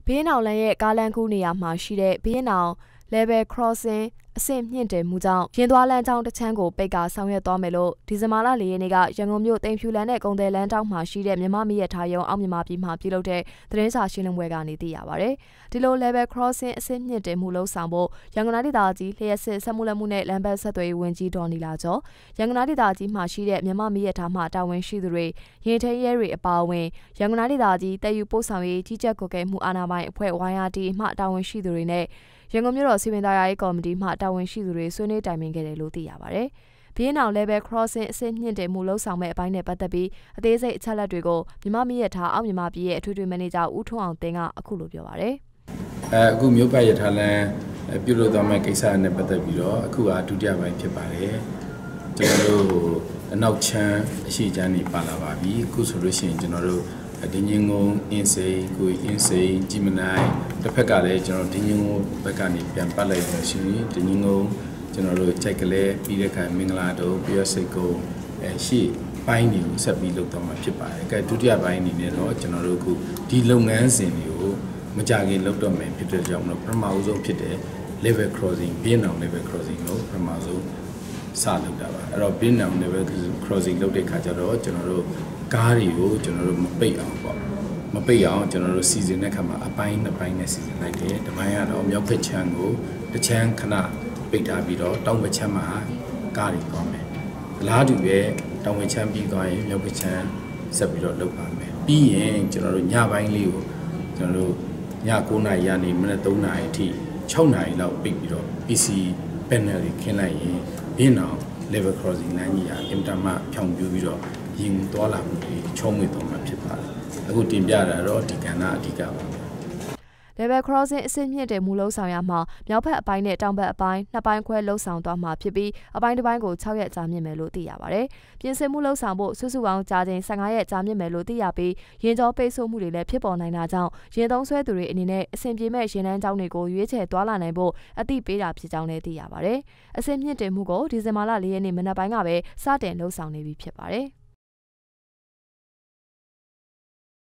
ဘေးနောင်လမ်းရဲ့ကားလမ်းကူးနေရာမှာရှိတဲ့ဘေးနောင် level crossing အဆင့်မြင့်တင်မှုကြောင့်ရင်သွားလမ်းကြောင်းတစ်ချမ်းကိုပိတ်ကာဆောင်ရွက်သွားမယ်လို့ဒီဇင်ဘာလ4 ရက်နေ့ကရန်ကုန်မြို့သိမ်ဖြူလမ်းနဲ့ကုန်တယ်လမ်းတောင်းမှာရှိတဲ့မြန်မာမီးရထားရုံအောင်မြန်မာပြည်မှာပြုလုပ်တဲ့သတင်းစာရှင်းလင်းပွဲကနေသိရပါဗျ။ဒီလို level crossing အဆင့်မြင့်တင်မှုလှုပ်ဆောင်ဖို့ရန်ကုန်ဒေသကြီးလျှက်စစ်ဆက်မှုလက်မှုနဲ့လမ်းဘက်ဆက်သွယ်ရေးဝန်ကြီးဒေါ်နီလာကျော်ရန်ကုန်ဒေသကြီးမှာရှိတဲ့မြန်မာမီးရထားမှတာဝန်ရှိသူတွေရင်ထဲရဲတွေအပါအဝင်ရန်ကုန်ဒေသကြီးတည်ယူပို့ဆောင်ရေးကြီးကြပ်ကွပ်ကဲမှုအာဏာပိုင်အဖွဲ့ YRT မှတာဝန်ရှိသူတွေနဲ့ရန်ကုန်မြို့တော်စီမံသားရေးကော်မတီမှတာဝန်ရှိသူတွေဆွေးနွေးတိုင်ပင်ခဲ့တယ်လို့သိရပါဗျ။ဘေးနောင် level crossing အဆင့်မြင့်တင်မှုလှုပ်ဆောင်မဲ့အပိုင်းနဲ့ပတ်သက်ပြီးအသေးစိတ်အချက်လက်တွေကိုမြန်မာမီးရထားအောင်မြန်မာပြည်ရဲ့အထွေထွေမန်နေဂျာဦးထွန်းအောင်တင်ကအခုလိုပြောပါဗျ။အခုမြို့ပတ်ရထားလမ်းပြုလုပ်သွားမဲ့ကိစ္စနဲ့ပတ်သက်ပြီးတော့အခုကဒုတိယပိုင်းဖြစ်ပါတယ်။ကျွန်တော်တို့အနောက်ချမ်းအရှိချမ်းနေပါလာပါပြီ။အခုဆိုလို့ရှိရင်ကျွန်တော်တို့ဒင်းင်းကုန်းအင်းစိန်ကိုအင်းစိန်ကြီးမနိုင်တစ်ဖက်ကလည်းကျွန်တော်ဒင်းင်းကုန်းဘက်ကနေပြန်ပတ်လိုက်လို့ရှိရင်ဒင်းင်းကုန်းကျွန်တော်တို့ကြိုက်ကလေးပြီးတဲ့ခါမင်္ဂလာတို့ပြည့်စိတ်ကုန်းရှေ့ပိုင်းတွေကိုဆက်ပြီးလုပ်တော့မှာဖြစ်ပါတယ်။အဲဒုတိယပိုင်းအနေနဲ့တော့ကျွန်တော်တို့အခုဒီလုပ်ငန်းစဉ်တွေကိုမကြခင်လုပ်တော့မယ်ဖြစ်တဲ့ကြောင့်မလို့ပထမဦးဆုံးဖြစ်တဲ့ level crossing ဘေးနောင် level crossing ကိုပထမဆုံးစလုပ်တာပါ။အဲ့တော့ဘေးနောင် level crossing လုပ်တဲ့ခါကျတော့ကျွန်တော်တို့ကားတွေကိုကျွန်တော်တို့မပိတ်အောင်ပေါ့မပိတ်အောင်ကျွန်တော်တို့စီစဉ်တဲ့ခါမှာအပိုင်းနှစ်ပိုင်းနဲ့စီစဉ်လိုက်တယ်။ဒီပိုင်းကတော့မြောက်ဘက်ခြမ်းကိုတစ်ချမ်းခဏပိတ်ထားပြီးတော့တောင်ဘက်ခြမ်းမှာကားတွေသွားမယ်။အလားတူပဲတောင်ဘက်ခြမ်းပြီးသွားရင်မြောက်ဘက်ခြမ်းဆက်ပြီးတော့လုပ်ပါမယ်။ပြီးရင်ကျွန်တော်တို့ညပိုင်းလေးကိုကျွန်တော်တို့ည9:00 နာရီကနေမနက်3:00 နာရီအထိ6:00 နာရီလောက်ပိတ်ပြီးတော့ PC panel တွေခင်းလိုက်ရင်ဘေးနောင် level crossing လမ်းကြီးဟာအင်တာမဖြောင်ပြူပြီးတော့ရင်သွားလာမှုတွေချုံးမွေသွားမှာဖြစ်ပါတယ်။အခုတင်ပြတာတော့ဒီကဏ္ဍအဓိကပါပဲ။ level crossing အဆင့်မြင့်တဲ့မူလုံးဆောင်ရမှာမြောက်ဘက်အပိုင်းနဲ့တောင်ဘက်အပိုင်းနှစ်ပိုင်းခွဲလှုပ်ဆောင်သွားမှာဖြစ်ပြီးအပိုင်းတစ်ပိုင်းကို6 ရက်ကြာမြင့်မယ်လို့သိရပါတယ်။ပြင်ဆင်မှုလှုပ်ဆောင်ဖို့စုစုပေါင်းကြာချိန်15 ရက်ကြာမြင့်မယ်လို့သိရပြီးရင်ကျော်ပိတ်ဆို့မှုတွေလည်းဖြစ်ပေါ်နိုင်တာကြောင့်ရင်သုံးဆွဲသူတွေအနေနဲ့အဆင်ပြေမဲ့ရင်နှန်းကြောင်းတွေကိုရွေးချယ်သွားလာနိုင်ဖို့အသိပေးတာဖြစ်ကြောင်းလည်းသိရပါတယ်။အဆင့်မြင့်တင်မှုကိုဒီဇင်ဘာလ4 ရက်နေ့မနက်ပိုင်းကပဲစတင်လှုပ်ဆောင်နေပြီဖြစ်ပါတယ်။